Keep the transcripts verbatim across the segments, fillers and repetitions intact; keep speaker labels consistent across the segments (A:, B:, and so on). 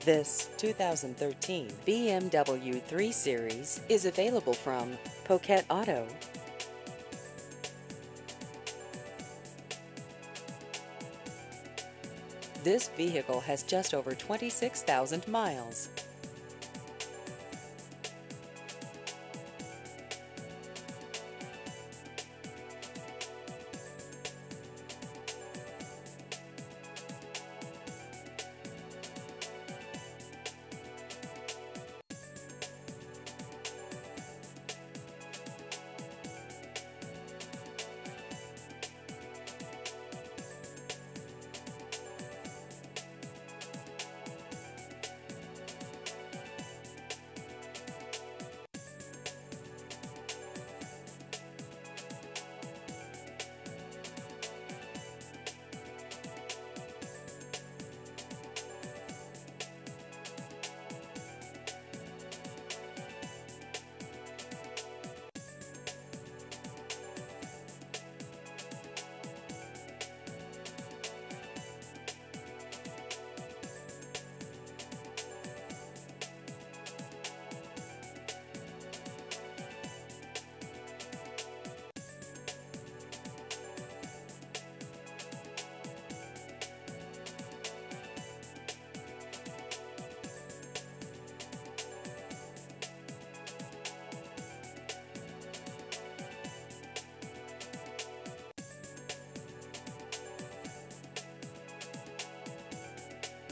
A: This two thousand thirteen B M W three Series is available from Poquet Auto. This vehicle has just over twenty-six thousand miles.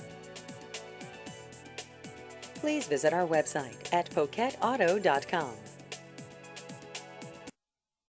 A: Please visit our website at poquet auto dot com.